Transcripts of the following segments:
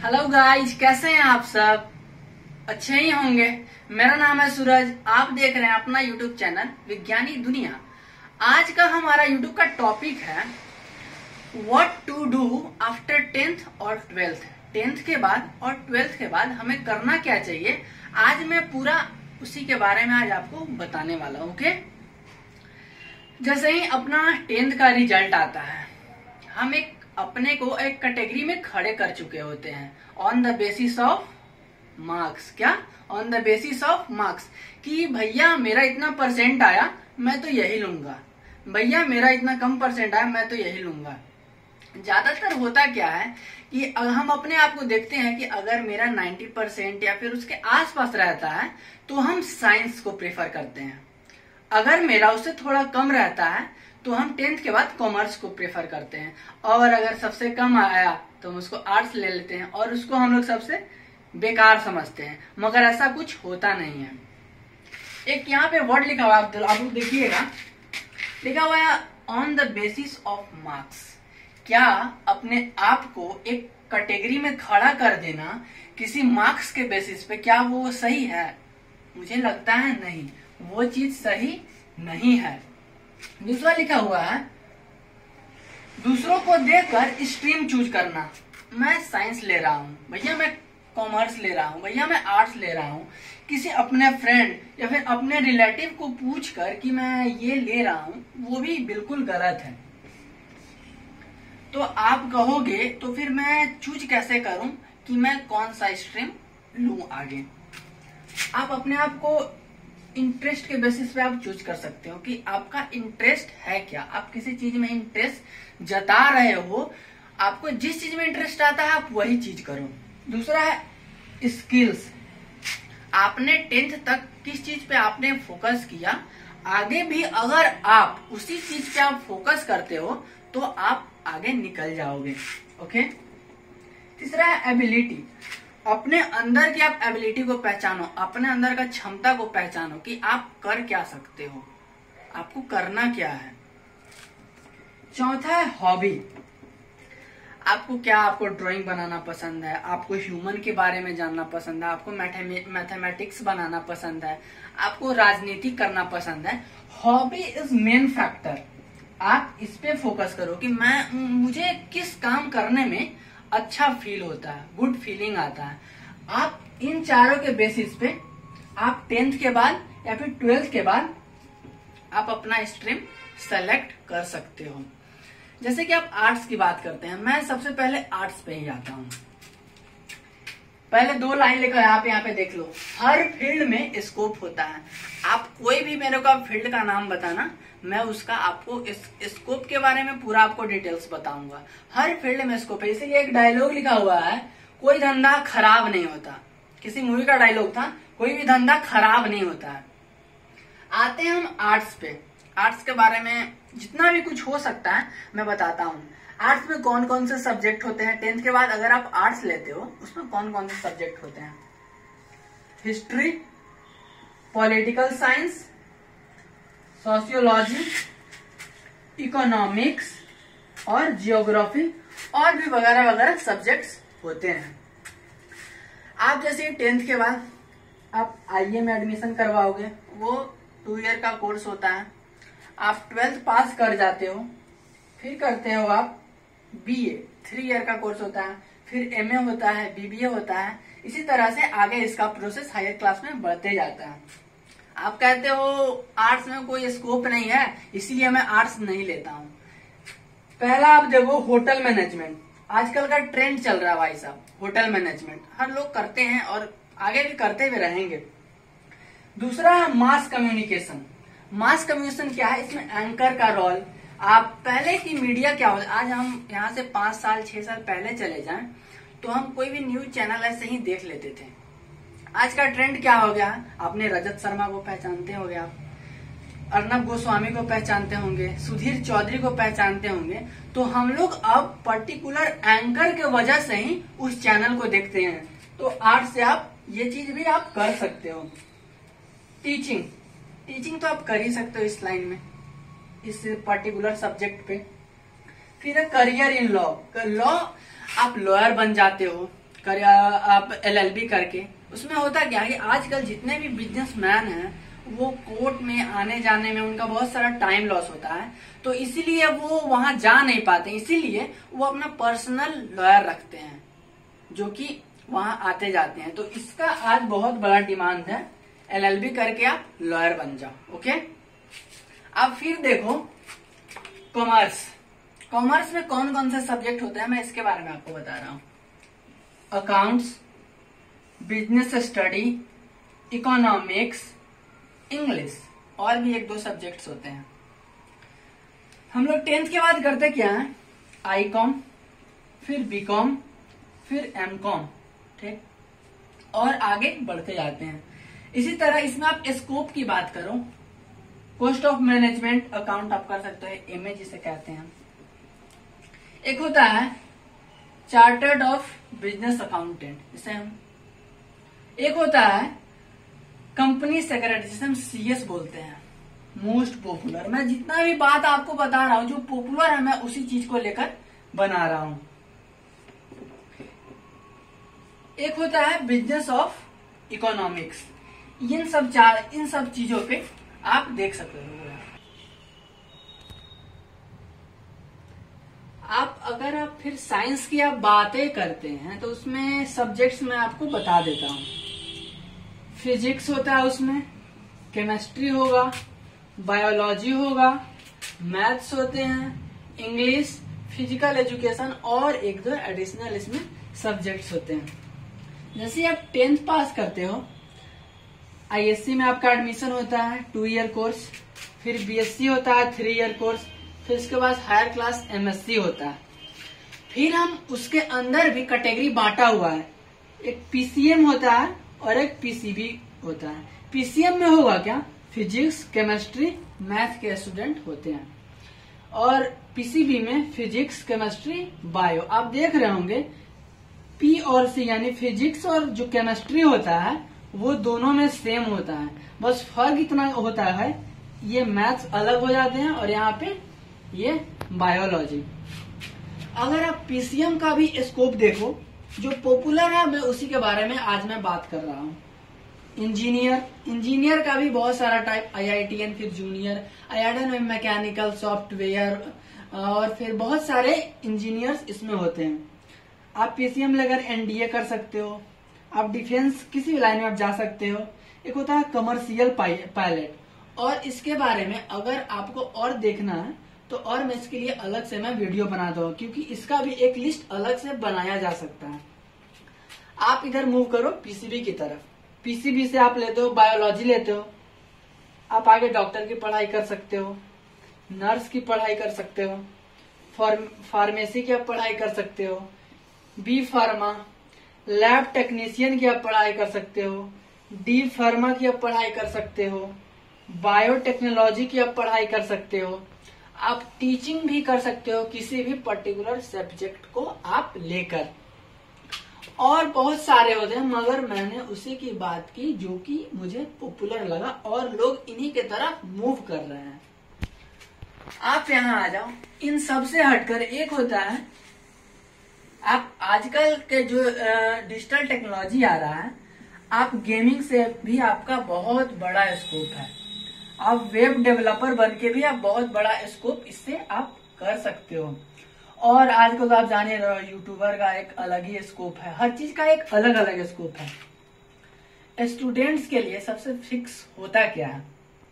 Hello guys, कैसे हैं आप सब? अच्छे ही होंगे। मेरा नाम है सूरज, आप देख रहे हैं अपना यूट्यूब चैनल विज्ञानी दुनिया। आज का हमारा यूट्यूब का टॉपिक है what to do after 10th और 12th। 10th के बाद और 12th के बाद हमें करना क्या चाहिए, आज मैं पूरा उसी के बारे में आज आपको बताने वाला हूँ। ओके, जैसे ही अपना 10th का रिजल्ट आता है, हम अपने को एक कैटेगरी में खड़े कर चुके होते हैं on the basis of marks. क्या? On the basis of marks, कि भैया मेरा इतना परसेंट आया मैं तो यही लूंगा, भैया मेरा इतना कम परसेंट आया मैं तो यही लूंगा। ज्यादातर होता क्या है कि हम अपने आप को देखते हैं कि अगर मेरा 90% या फिर उसके आसपास रहता है तो हम साइंस को प्रेफर करते हैं। अगर मेरा उससे थोड़ा कम रहता है तो हम 10th के बाद कॉमर्स को प्रेफर करते हैं, और अगर सबसे कम आया तो हम उसको आर्ट्स ले लेते हैं और उसको हम लोग सबसे बेकार समझते हैं। मगर ऐसा कुछ होता नहीं है। एक यहाँ पे वर्ड लिखा हुआ है, आप देखिएगा, लिखा हुआ है on the basis of marks. क्या अपने आप को एक कैटेगरी में खड़ा कर देना किसी मार्क्स के बेसिस पे, क्या वो सही है? मुझे लगता है नहीं, वो चीज सही नहीं है। दूसरा लिखा हुआ है दूसरों को देखकर स्ट्रीम चूज करना। मैं साइंस ले रहा हूँ भैया, मैं कॉमर्स ले रहा हूँ भैया, मैं आर्ट्स ले रहा हूँ। किसी अपने फ्रेंड या फिर अपने रिलेटिव को पूछकर कि मैं ये ले रहा हूँ, वो भी बिल्कुल गलत है। तो आप कहोगे तो फिर मैं चूज कैसे करूं कि मैं कौन सा स्ट्रीम लूं आगे? आप अपने आप को इंटरेस्ट के बेसिस पे आप चूज कर सकते हो कि आपका इंटरेस्ट है क्या। आप किसी चीज में इंटरेस्ट जता रहे हो, आपको जिस चीज में इंटरेस्ट आता है आप वही चीज करो। दूसरा है स्किल्स। आपने 10th तक किस चीज पे आपने फोकस किया, आगे भी अगर आप उसी चीज पे आप फोकस करते हो तो आप आगे निकल जाओगे। ओके। तीसरा है एबिलिटी। अपने अंदर की आप एबिलिटी को पहचानो, अपने अंदर का क्षमता को पहचानो कि आप कर क्या सकते हो, आपको करना क्या है। चौथा है हॉबी। आपको क्या, आपको ड्राइंग बनाना पसंद है, आपको ह्यूमन के बारे में जानना पसंद है, आपको मैथमेटिक्स बनाना पसंद है, आपको राजनीति करना पसंद है। Hobby is main factor. आप इस पे फोकस करो कि मुझे किस काम करने में अच्छा फील होता है, गुड फीलिंग आता है। आप इन चारों के बेसिस पे आप 10th के बाद या फिर 12th के बाद आप अपना स्ट्रीम सेलेक्ट कर सकते हो। जैसे कि आप आर्ट्स की बात करते हैं, मैं सबसे पहले आर्ट्स पे ही आता हूँ। पहले 2 लाइन लिखा है यहाँ पे देख लो। हर फील्ड में स्कोप होता है। आप कोई भी मेरे को फील्ड का नाम बताना, मैं उसका आपको इस स्कोप के बारे में पूरा आपको डिटेल्स बताऊंगा। हर फील्ड में स्कोप है। इसीलिए एक डायलॉग लिखा हुआ है, कोई धंधा खराब नहीं होता। किसी मूवी का डायलॉग था, कोई भी धंधा खराब नहीं होता है। आते हैं हम आर्ट्स पे। आर्ट्स के बारे में जितना भी कुछ हो सकता है मैं बताता हूँ। आर्ट्स में कौन कौन से सब्जेक्ट होते हैं? 10th के बाद अगर आप आर्ट्स लेते हो उसमें कौन कौन से सब्जेक्ट होते हैं? History, political science, sociology, economics और जियोग्राफी और भी वगैरह वगैरह सब्जेक्ट्स होते हैं। आप जैसे 10th के बाद आप आईए में एडमिशन करवाओगे, वो 2 ईयर का कोर्स होता है। आप 12th पास कर जाते हो, फिर करते हो आप बीए, 3 ईयर का कोर्स होता है। फिर एमए होता है, बीबीए होता है। इसी तरह से आगे इसका प्रोसेस हायर क्लास में बढ़ते जाता है। आप कहते हो आर्ट्स में कोई स्कोप नहीं है इसीलिए मैं आर्ट्स नहीं लेता हूँ। पहला आप देखो होटल मैनेजमेंट, आजकल का ट्रेंड चल रहा है भाई साहब। होटल मैनेजमेंट हर लोग करते हैं और आगे भी करते हुए रहेंगे। दूसरा है मास कम्युनिकेशन। मास कम्युनिकेशन क्या है? इसमें एंकर का रोल। आप पहले की मीडिया क्या होता, आज हम यहाँ से 5 साल 6 साल पहले चले जाएं तो हम कोई भी न्यूज चैनल ऐसे ही देख लेते थे। आज का ट्रेंड क्या हो गया? आपने रजत शर्मा को पहचानते होंगे, आप अर्नब गोस्वामी को पहचानते होंगे, सुधीर चौधरी को पहचानते होंगे। तो हम लोग अब पर्टिकुलर एंकर के वजह से ही उस चैनल को देखते हैं। तो आर्ट से आप ये चीज भी आप कर सकते हो। टीचिंग तो आप कर ही सकते हो इस लाइन में, इस पर्टिकुलर सब्जेक्ट पे। फिर करियर इन लॉ। लॉ आप लॉयर बन जाते हो, आप LLB करके। उसमें होता क्या है कि आजकल जितने भी बिजनेसमैन हैं वो कोर्ट में आने जाने में उनका बहुत सारा टाइम लॉस होता है, तो इसीलिए वो वहां जा नहीं पाते, इसीलिए वो अपना पर्सनल लॉयर रखते हैं जो कि वहां आते जाते हैं। तो इसका आज बहुत बड़ा डिमांड है, LLB करके आप लॉयर बन जाओ। ओके, अब फिर देखो कॉमर्स। कॉमर्स में कौन कौन से सब्जेक्ट होते हैं मैं इसके बारे में आपको बता रहा हूं। Accounts, business study, economics, English और भी 1-2 सब्जेक्ट्स होते हैं। हम लोग 10th के बाद करते क्या है, ICOM, फिर BCom, फिर MCom, ठीक, और आगे बढ़ते जाते हैं। इसी तरह इसमें आप स्कोप की बात करो, कॉस्ट ऑफ मैनेजमेंट अकाउंट आप कर सकते हो, MA जिसे कहते हैं। एक होता है चार्टर्ड ऑफ बिजनेस अकाउंटेंट, जिसे हम, एक होता है कंपनी सेक्रेटरी, जिसे हम CS बोलते हैं, मोस्ट पॉपुलर। मैं जितना भी बात आपको बता रहा हूं जो पॉपुलर है मैं उसी चीज को लेकर बना रहा हूं। एक होता है बिजनेस ऑफ इकोनॉमिक्स। इन सब चीजों पे आप देख सकते हो। अगर आप फिर साइंस की आप बातें करते हैं तो उसमें सब्जेक्ट्स मैं आपको बता देता हूँ। फिजिक्स होता है, उसमें केमिस्ट्री होगा, बायोलॉजी होगा, मैथ्स होते हैं, इंग्लिश, फिजिकल एजुकेशन और 1-2 एडिशनल इसमें सब्जेक्ट्स होते हैं। जैसे आप 10th पास करते हो, ISC में आपका एडमिशन होता है 2 ईयर कोर्स, फिर BSc होता है 3 ईयर कोर्स, फिर उसके बाद हायर क्लास MSc होता है। फिर हम उसके अंदर भी कैटेगरी बांटा हुआ है, एक PCM होता है और एक PCB होता है। PCM में होगा क्या, फिजिक्स, केमिस्ट्री, मैथ के स्टूडेंट होते हैं, और PCB में फिजिक्स, केमिस्ट्री, बायो। आप देख रहे होंगे P और C यानी फिजिक्स और जो केमिस्ट्री होता है वो दोनों में सेम होता है, बस फर्क इतना होता है ये मैथ्स अलग हो जाते हैं और यहाँ पे ये बायोलॉजी। अगर आप PCM का भी स्कोप देखो जो पॉपुलर है, मैं उसी के बारे में आज मैं बात कर रहा हूँ। इंजीनियर का भी बहुत सारा टाइप, IITN, फिर जूनियर, IITN में मैकेनिकल, सॉफ्टवेयर और फिर बहुत सारे इंजीनियर्स इसमें होते हैं। आप PCM लेकर NDA कर सकते हो, आप डिफेंस किसी भी लाइन में आप जा सकते हो। एक होता है कमर्शियल पायलट, और इसके बारे में अगर आपको और देखना है तो और मैं इसके लिए अलग से मैं वीडियो बनाता हूँ, क्योंकि इसका भी एक लिस्ट अलग से बनाया जा सकता है। आप इधर मूव करो PCB की तरफ। PCB से आप लेते हो बायोलॉजी लेते हो, आप आगे डॉक्टर की पढ़ाई कर सकते हो, नर्स की पढ़ाई कर सकते हो, फार्मेसी की आप पढ़ाई कर सकते हो, B फार्मा, लैब टेक्नीशियन की आप पढ़ाई कर सकते हो, D फार्मा की आप पढ़ाई कर सकते हो, बायोटेक्नोलॉजी की आप पढ़ाई कर सकते हो, आप टीचिंग भी कर सकते हो किसी भी पर्टिकुलर सब्जेक्ट को आप लेकर, और बहुत सारे होते हैं, मगर मैंने उसी की बात की जो कि मुझे पॉपुलर लगा और लोग इन्हीं के तरफ मूव कर रहे हैं। आप यहाँ आ जाओ। इन सब से हटकर एक होता है, आप आजकल के जो डिजिटल टेक्नोलॉजी आ रहा है, आप गेमिंग से भी आपका बहुत बड़ा स्कोप है। आप वेब डेवलपर बन के भी आप बहुत बड़ा स्कोप इससे आप कर सकते हो। और आजकल तो आप जाने रहे हो यूट्यूबर का एक अलग ही स्कोप है, हर चीज का एक अलग अलग स्कोप है। स्टूडेंट्स के लिए सबसे फिक्स होता क्या है,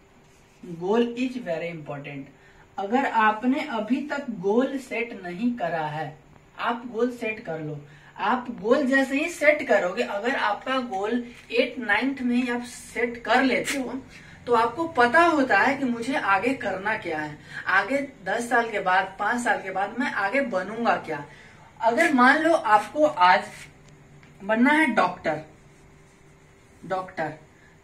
गोल इज वेरी इंपॉर्टेंट। अगर आपने अभी तक गोल सेट नहीं करा है, आप गोल सेट कर लो। आप गोल जैसे ही सेट करोगे, अगर आपका गोल 8-9 में ही आप सेट कर लेते हो तो आपको पता होता है कि मुझे आगे करना क्या है, आगे 10 साल के बाद, 5 साल के बाद मैं आगे बनूंगा क्या। अगर मान लो आपको आज बनना है डॉक्टर,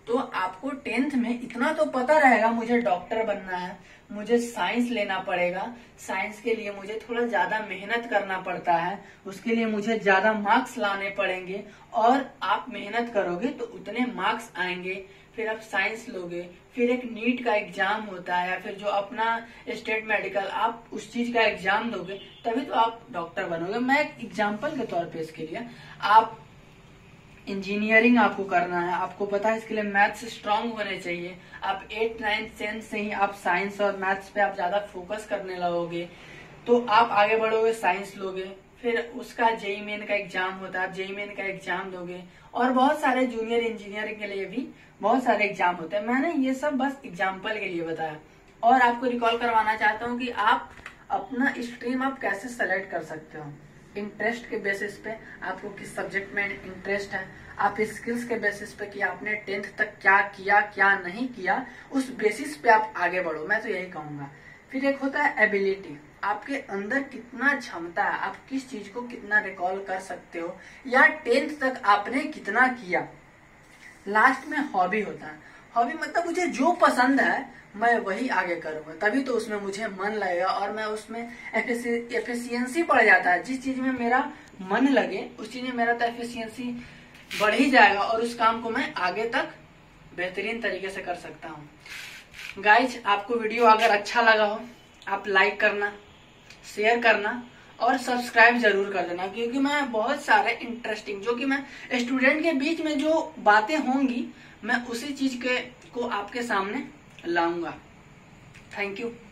तो आपको 10th में इतना तो पता रहेगा मुझे डॉक्टर बनना है, मुझे साइंस लेना पड़ेगा, साइंस के लिए मुझे थोड़ा ज्यादा मेहनत करना पड़ता है, उसके लिए मुझे ज्यादा मार्क्स लाने पड़ेंगे, और आप मेहनत करोगे तो उतने मार्क्स आएंगे, फिर आप साइंस लोगे, फिर एक नीट का एग्जाम होता है, या फिर जो अपना स्टेट मेडिकल, आप उस चीज का एग्जाम दोगे तभी तो आप डॉक्टर बनोगे। मैं एक एग्जाम्पल के तौर पे इसके लिए, आप इंजीनियरिंग आपको करना है, आपको पता है इसके लिए मैथ्स स्ट्रांग होने चाहिए, आप 8, 9, 10 से ही आप साइंस और मैथ्स पे आप ज्यादा फोकस करने लगोगे, तो आप आगे बढ़ोगे, साइंस लोगे, फिर उसका जेईई मेन का एग्जाम होता है, आप जेईई मेन का एग्जाम दोगे, और बहुत सारे जूनियर इंजीनियरिंग के लिए भी बहुत सारे एग्जाम होते हैं। मैंने ये सब बस एग्जाम्पल के लिए बताया, और आपको रिकॉल करवाना चाहता हूँ कि आप अपना स्ट्रीम आप कैसे सेलेक्ट कर सकते हो। इंटरेस्ट के बेसिस पे, आपको किस सब्जेक्ट में इंटरेस्ट है, आप स्किल्स के बेसिस पे कि आपने 10th तक क्या किया क्या नहीं किया, उस बेसिस पे आप आगे बढ़ो, मैं तो यही कहूंगा। फिर एक होता है एबिलिटी, आपके अंदर कितना क्षमता है, आप किस चीज को कितना रिकॉल कर सकते हो, या 10th तक आपने कितना किया। लास्ट में हॉबी होता है, हॉबी मतलब मुझे जो पसंद है मैं वही आगे करूंगा, तभी तो उसमें मुझे मन लगेगा और मैं उसमें एफिशिएंसी बढ़ जाता है। जिस चीज में मेरा मन लगे उस चीज में मेरा तो एफिशिएंसी बढ़ ही जाएगा, और उस काम को मैं आगे तक बेहतरीन तरीके से कर सकता हूँ। गाइज, आपको वीडियो अगर अच्छा लगा हो आप लाइक करना, शेयर करना और सब्सक्राइब जरूर कर देना, क्योंकि मैं बहुत सारे इंटरेस्टिंग, जो कि मैं स्टूडेंट के बीच में जो बातें होंगी मैं उसी चीज को आपके सामने लाऊंगा। Thank you.